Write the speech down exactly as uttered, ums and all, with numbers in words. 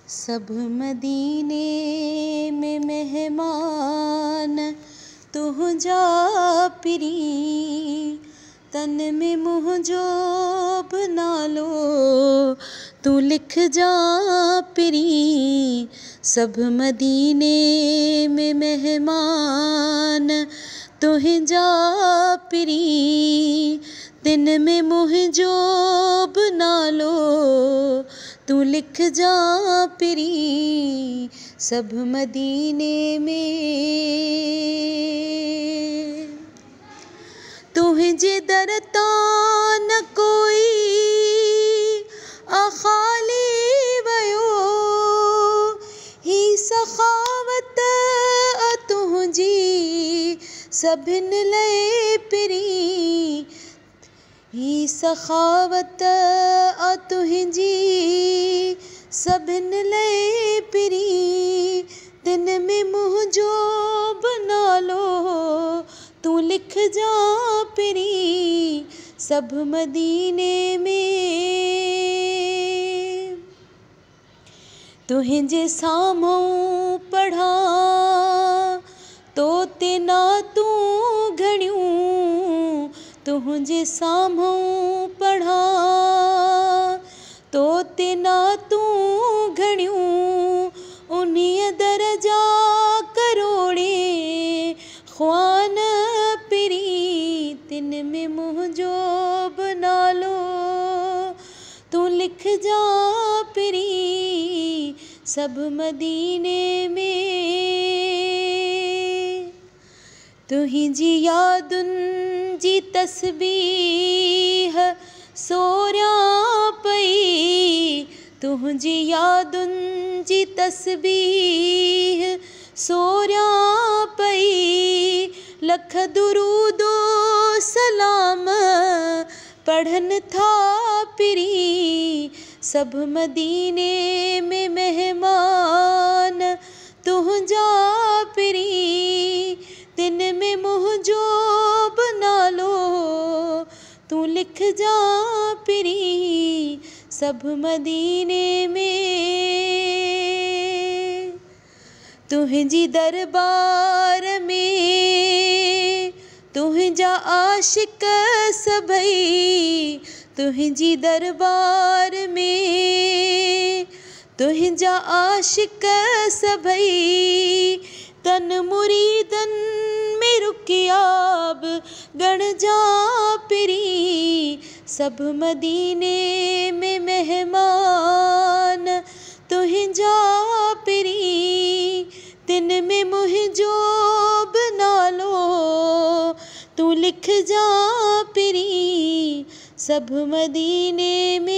सब मदीने में मेहमान तू जा पिरी, तन में मुँह जो बना लो तू लिख जा पिरी। सब मदीने में मेहमान तू जा पिरी, दिन में मुँह जो बना लो तू लिख जा पिरी। सब मदीने में तुझे दरता न कोई अखाली वयो, ही सखावत तुझी सभिन ले पिरी। ही सखावत तुझी सभिन ले पिरी, दिन में मुँह जो बना लो तू लिख जा पिरी। सब मदीने में तुझे साम्हूं पढ़ा तो तेना तू घणियूं, तुझे साम्हूं पढ़ा तो तेना तू घणियूं, उन्हीं दरजा करोड़े ख्वान पिरी। तिन में मुँह जो बना लो तू लिख जा पिरी। सब मदीने में तुझी यादुन जी तस्बीह सोरिया पई, तुझी यादुन जी तस्बीह सोरिया पई। लख दुरूदो सलाम पढ़न था पिरी। सब मदीने में मेहमान तू जा पिरी, दिन में मुँह जो बना लो तू लिख जा पिरी। सब मदीने में तुझी दरबार में तुझा आशिक सभई, तुझी दरबार में तुझा आशिक सभई। तन मुरीदन में रुकियाब गण जा पिरी। सब मदीने में मेहमान तुझा पिरी, दिन में मुँह जो बना लो तू लिख जा पिरी। सब मदीने में